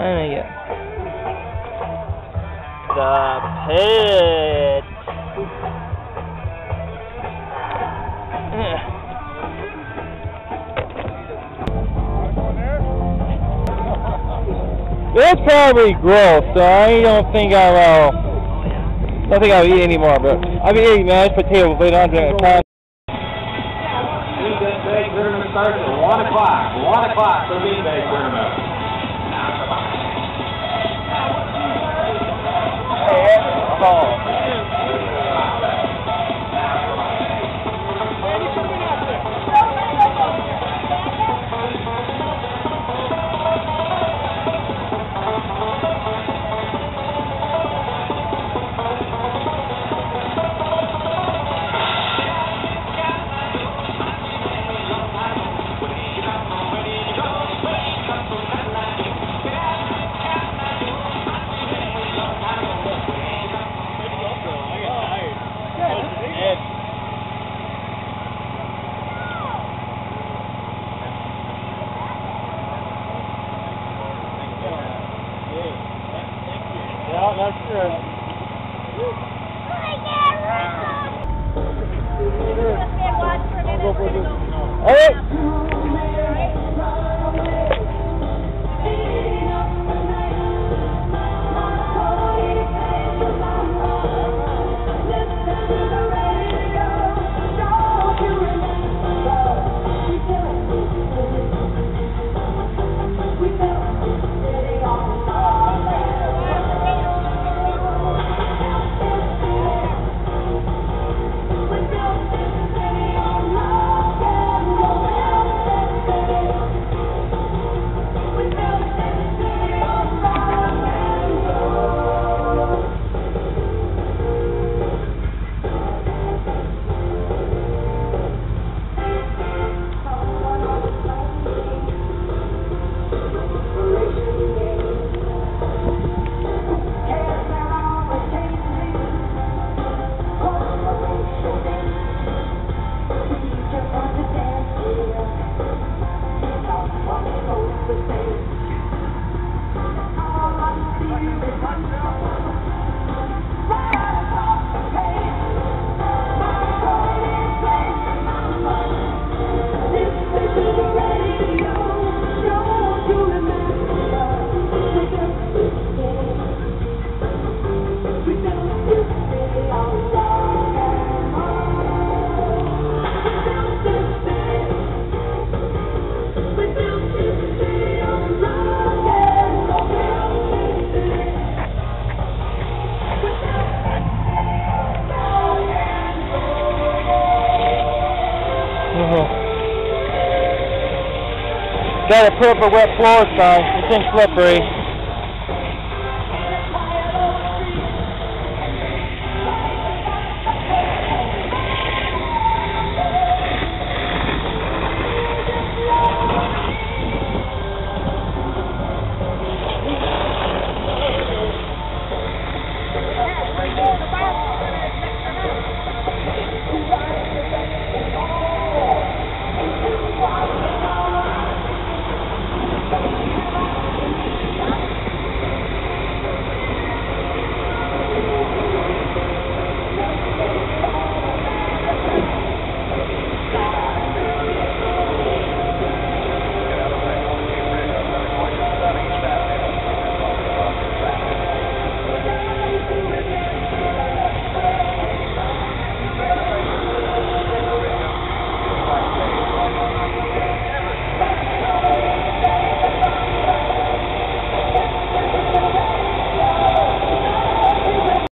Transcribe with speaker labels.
Speaker 1: me get
Speaker 2: the pit.
Speaker 1: It's probably gross, so I don't think I'll eat anymore, but I'll be eating mashed potatoes later on during the time.
Speaker 3: Meat bake tournament starts at 1 o'clock. 1 o'clock for meat bake tournament.
Speaker 1: Yeah, that's good. All right. Gotta put up a wet floor sign. It's slippery.